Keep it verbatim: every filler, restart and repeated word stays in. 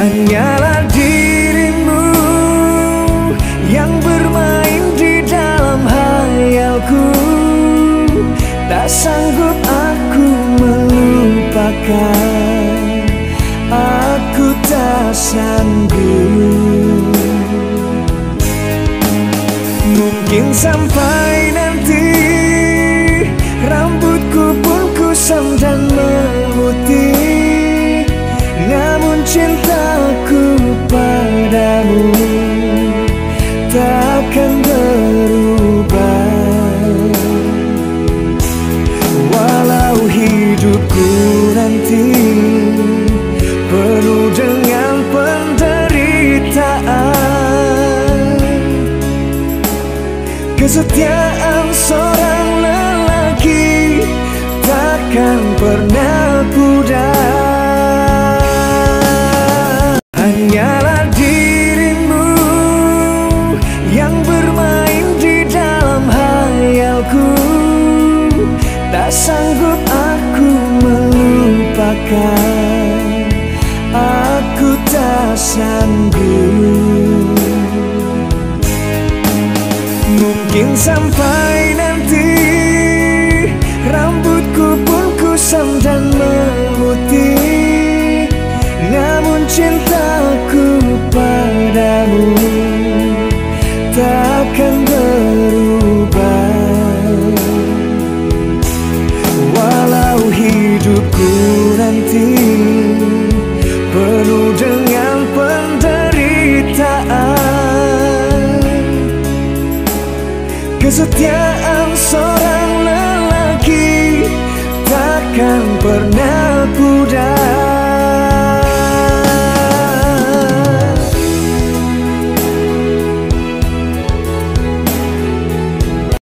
Hanyalah dirimu yang bermain di dalam hayalku. Tak sanggup aku melupakan, aku tak sanggup. Mungkin sampai nanti rambutku pun kusam dan memutih, namun cintaku padamu takkan berubah. Walau hidupku nanti penuh dengan penderitaan, kesetiaan seorang lelaki takkan pernah pudar. Hanyalah dirimu yang bermain di dalam hayalku. Tak sanggup aku melupakan, aku tak sanggup. Mungkin sampai nanti rambutku pun kusam dan memutih, namun cintaku padamu takkan berubah. Walau hidupku nanti penuh dengan penderitaan, kesetiaan seorang lelaki takkan pernah